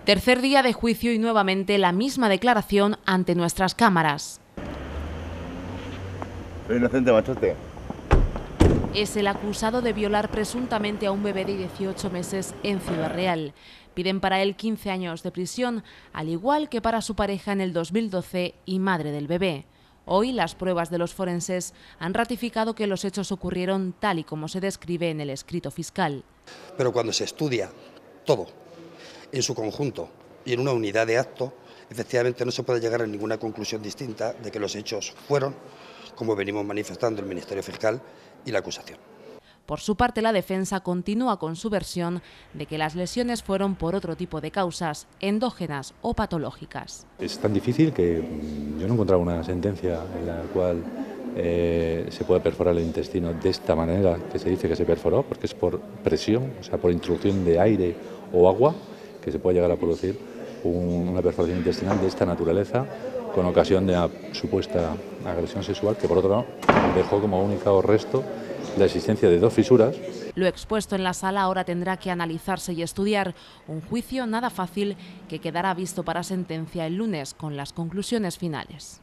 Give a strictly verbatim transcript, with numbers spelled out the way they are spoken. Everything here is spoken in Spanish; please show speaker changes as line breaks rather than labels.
Tercer día de juicio y nuevamente la misma declaración ante nuestras cámaras.
Soy inocente, machote.
Es el acusado de violar presuntamente a un bebé de dieciocho meses en Ciudad Real. Piden para él quince años de prisión, al igual que para su pareja en el dos mil doce y madre del bebé. Hoy las pruebas de los forenses han ratificado que los hechos ocurrieron tal y como se describe en el escrito fiscal.
Pero cuando se estudia todo en su conjunto y en una unidad de acto, efectivamente no se puede llegar a ninguna conclusión distinta de que los hechos fueron, como venimos manifestando el Ministerio Fiscal y la acusación.
Por su parte, la defensa continúa con su versión de que las lesiones fueron por otro tipo de causas, endógenas o patológicas.
Es tan difícil que yo no he encontrado una sentencia en la cual eh, se pueda perforar el intestino de esta manera que se dice que se perforó, porque es por presión, o sea, por introducción de aire o agua, que se puede llegar a producir un, una perforación intestinal de esta naturaleza con ocasión de una supuesta agresión sexual que, por otro lado, dejó como único resto la existencia de dos fisuras.
Lo expuesto en la sala ahora tendrá que analizarse y estudiar, un juicio nada fácil que quedará visto para sentencia el lunes con las conclusiones finales.